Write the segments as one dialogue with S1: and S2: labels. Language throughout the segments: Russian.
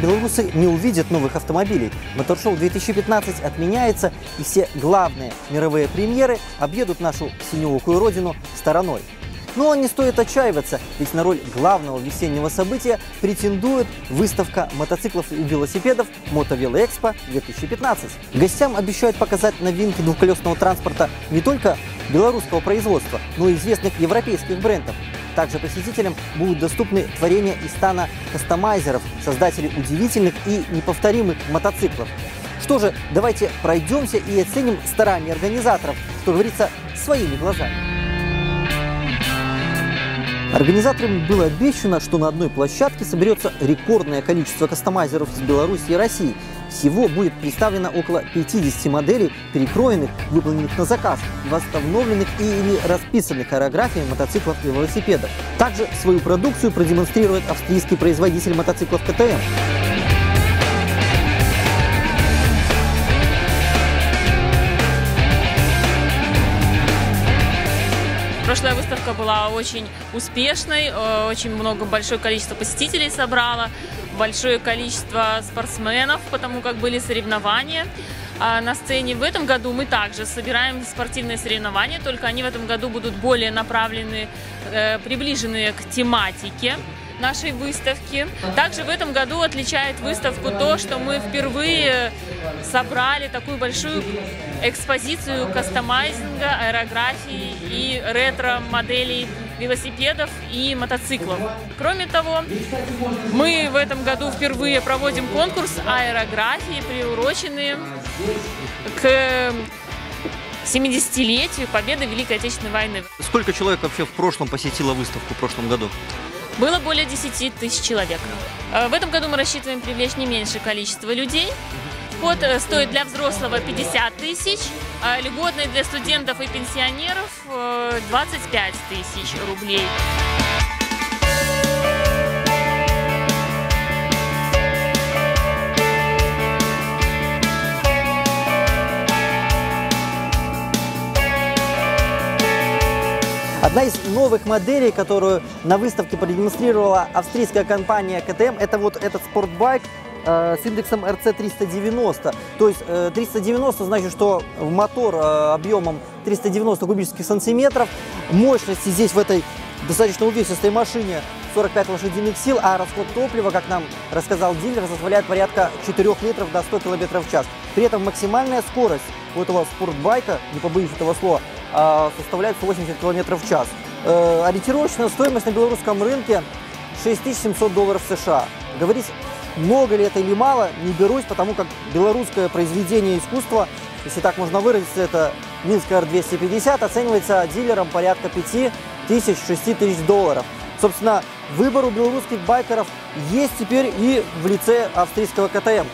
S1: белорусы не увидят новых автомобилей. Моторшоу 2015 отменяется, и все главные мировые премьеры объедут нашу синеокую родину стороной. Но не стоит отчаиваться, ведь на роль главного весеннего события претендует выставка мотоциклов и велосипедов «Мотовелоэкспо 2015». Гостям обещают показать новинки двухколесного транспорта не только белорусского производства, но и известных европейских брендов. Также посетителям будут доступны творения из стана кастомайзеров, создателей удивительных и неповторимых мотоциклов. Что же, давайте пройдемся и оценим старания организаторов, что говорится, своими глазами. Организаторам было обещано, что на одной площадке соберется рекордное количество кастомайзеров из Беларуси и России. Всего будет представлено около 50 моделей, перекроенных, выполненных на заказ, восстановленных или расписанных аэрографиями мотоциклов и велосипедов. Также свою продукцию продемонстрирует австрийский производитель мотоциклов КТМ.
S2: Прошлая выставка была очень успешной, очень большое количество посетителей собрала, большое количество спортсменов, потому как были соревнования на сцене. В этом году мы также собираем спортивные соревнования, только они в этом году будут более направлены, приближенные к тематике нашей выставки. Также в этом году отличает выставку то, что мы впервые собрали такую большую экспозицию кастомайзинга, аэрографии и ретро-моделей велосипедов и мотоциклов. Кроме того, мы в этом году впервые проводим конкурс аэрографии, приуроченный к 70-летию победы Великой Отечественной войны.
S1: Сколько человек вообще в прошлом посетило выставку в прошлом году?
S2: Было более 10 тысяч человек. В этом году мы рассчитываем привлечь не меньшее количество людей. Вход стоит для взрослого 50 тысяч, льготный для студентов и пенсионеров 25 тысяч рублей.
S1: Одна из новых моделей, которую на выставке продемонстрировала австрийская компания КТМ, это вот этот спортбайк с индексом RC390. То есть 390 значит, что мотор объемом 390 кубических сантиметров. Мощности здесь в этой достаточно увесистой машине 45 лошадиных сил, а расход топлива, как нам рассказал дилер, составляет порядка 4 литров до 100 км в час. При этом максимальная скорость у этого спортбайка, не побоюсь этого слова, составляет 80 км в час. Ориентировочная стоимость на белорусском рынке $6700 США. Говорить, много ли это или мало, не берусь, потому как белорусское произведение искусства, если так можно выразиться, это Минск R250, оценивается дилером порядка $5000–$6000. Собственно, выбор у белорусских байкеров есть теперь и в лице австрийского КТМ.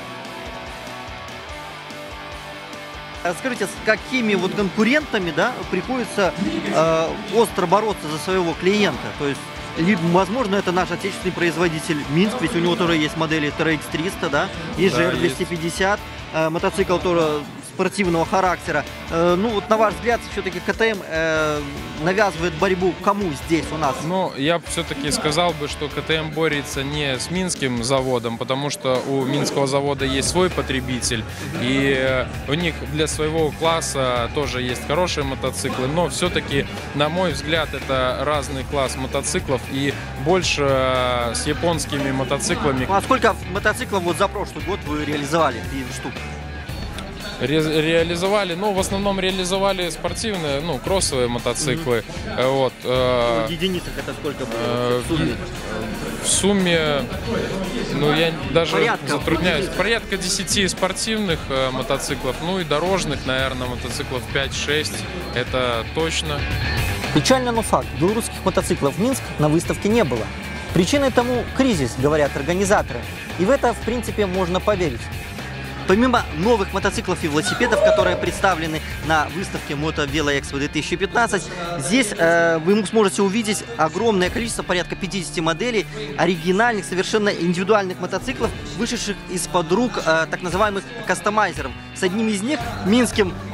S1: Скажите, с какими вот конкурентами, да, приходится остро бороться за своего клиента? То есть, либо, возможно, это наш отечественный производитель Минск, ведь у него тоже есть модели TRX-300, да, есть же R250, мотоцикл тоже спортивного характера. Ну вот на ваш взгляд, все-таки КТМ навязывает борьбу кому здесь у нас?
S3: Ну, я все-таки сказал бы, что КТМ борется не с минским заводом, потому что у минского завода есть свой потребитель, и у них для своего класса тоже есть хорошие мотоциклы, но все-таки, на мой взгляд, это разный класс мотоциклов, и больше с японскими мотоциклами.
S1: А сколько мотоциклов вот за прошлый год вы реализовали, штук?
S3: Реализовали, ну, в основном реализовали спортивные, ну, кроссовые мотоциклы. Вот.
S1: В единицах это сколько было в сумме?
S3: В сумме, ну, я даже затрудняюсь. Порядка 10 спортивных мотоциклов, ну и дорожных, наверное, мотоциклов 5-6, это точно.
S1: Печально, но факт. Белорусских мотоциклов в Минск на выставке не было. Причиной тому кризис, говорят организаторы. И в это, в принципе, можно поверить. Помимо новых мотоциклов и велосипедов, которые представлены на выставке Мотовелоэкспо 2015, здесь вы сможете увидеть огромное количество, порядка 50 моделей оригинальных, совершенно индивидуальных мотоциклов, вышедших из-под рук так называемых кастомайзеров. С одним из них, минским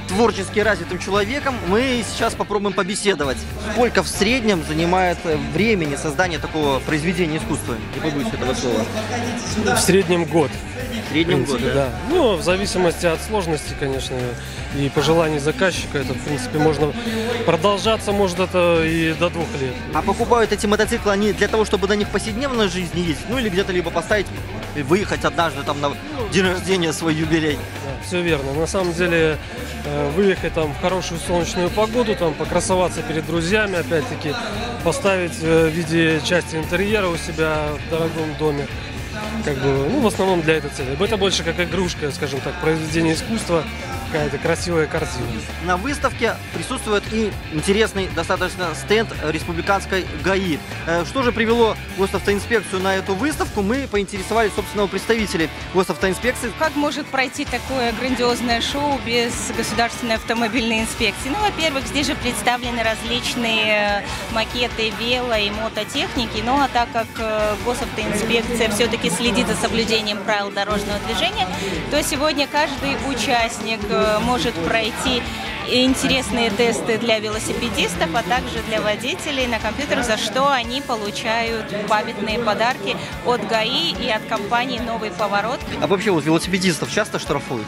S1: творчески развитым человеком. Мы сейчас попробуем побеседовать. Сколько в среднем занимает времени создание такого произведения искусства? Не побоюсь этого слова.
S4: В среднем год.
S1: В среднем год, да?
S4: Ну, в зависимости от сложности, конечно, и пожеланий заказчика, это, в принципе, можно продолжаться, может, это и до 2 лет.
S1: А покупают эти мотоциклы они для того, чтобы на них в повседневной жизни ездить? Ну, или где-то либо поставить и выехать однажды там на день рождения, свой юбилей?
S4: Да, все верно. На самом деле, выехать там в хорошую солнечную погоду, там покрасоваться перед друзьями, опять-таки, поставить в виде части интерьера у себя в дорогом доме. Как бы, ну, в основном для этой цели. Это больше как игрушка, скажем так, произведение искусства, какая-то красивая картина.
S1: На выставке присутствует и интересный достаточно стенд республиканской ГАИ. Что же привело госавтоинспекцию на эту выставку? Мы поинтересовались, собственно, у представителей госавтоинспекции.
S5: Как может пройти такое грандиозное шоу без государственной автомобильной инспекции? Ну, во-первых, здесь же представлены различные макеты вело- и мототехники. Ну, а так как госавтоинспекция все-таки следит за соблюдением правил дорожного движения, то сегодня каждый участник может пройти интересные тесты для велосипедистов, а также для водителей на компьютер, за что они получают памятные подарки от ГАИ и от компании «Новый поворот».
S1: А вообще вот велосипедистов часто штрафуют?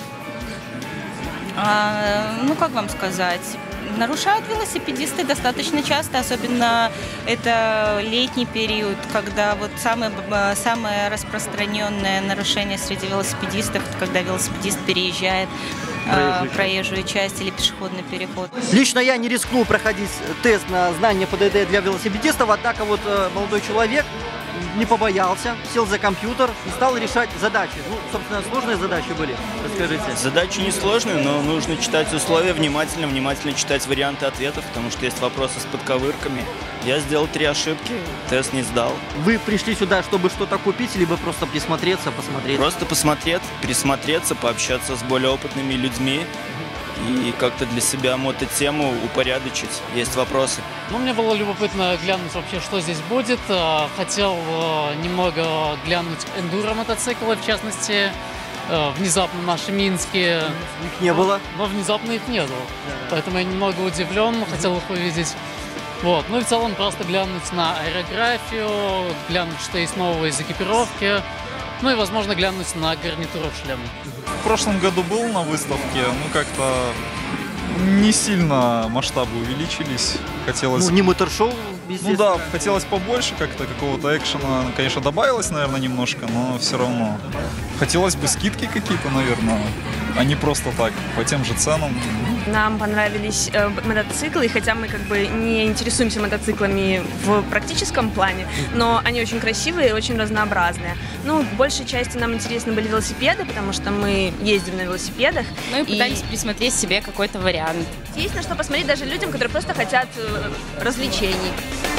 S5: Ну, как вам сказать? Нарушают велосипедисты достаточно часто, особенно это летний период, когда вот самое распространенное нарушение среди велосипедистов, когда велосипедист переезжает проезжую часть или пешеходный переход.
S1: Лично я не рискнул проходить тест на знание ПДД для велосипедистов, однако вот молодой человек не побоялся, сел за компьютер и стал решать задачи. Ну, собственно, сложные задачи были. Расскажите.
S6: Задачи несложные, но нужно читать условия внимательно читать варианты ответов, потому что есть вопросы с подковырками. Я сделал 3 ошибки, тест не сдал.
S1: Вы пришли сюда, чтобы что-то купить, либо просто присмотреться, посмотреть?
S6: Просто посмотреть, присмотреться, пообщаться с более опытными людьми и как-то для себя мототему упорядочить. Есть вопросы.
S7: Ну, мне было любопытно глянуть вообще, что здесь будет. Хотел немного глянуть эндуро-мотоциклы, в частности. Внезапно наши минские.
S1: Их не было?
S7: Но внезапно их нету. Поэтому я немного удивлен, хотел их увидеть. Вот. Ну и в целом просто глянуть на аэрографию, глянуть, что есть нового из экипировки. Ну и, возможно, глянуть на гарнитуру шлема.
S8: В прошлом году был на выставке, ну как-то не сильно масштабы увеличились. Хотелось...
S1: Ну, не мотор-шоу, естественно.
S8: Ну да, хотелось побольше как-то, какого-то экшена. Конечно, добавилось, наверное, немножко, но все равно. Хотелось бы скидки какие-то, наверное, а не просто так, по тем же ценам.
S9: Нам понравились мотоциклы, хотя мы как бы не интересуемся мотоциклами в практическом плане, но они очень красивые и очень разнообразные. Ну, большей частью нам интересны были велосипеды, потому что мы ездим на велосипедах.
S5: Ну и пытались присмотреть себе какой-то вариант.
S9: Есть на что посмотреть даже людям, которые просто хотят развлечений.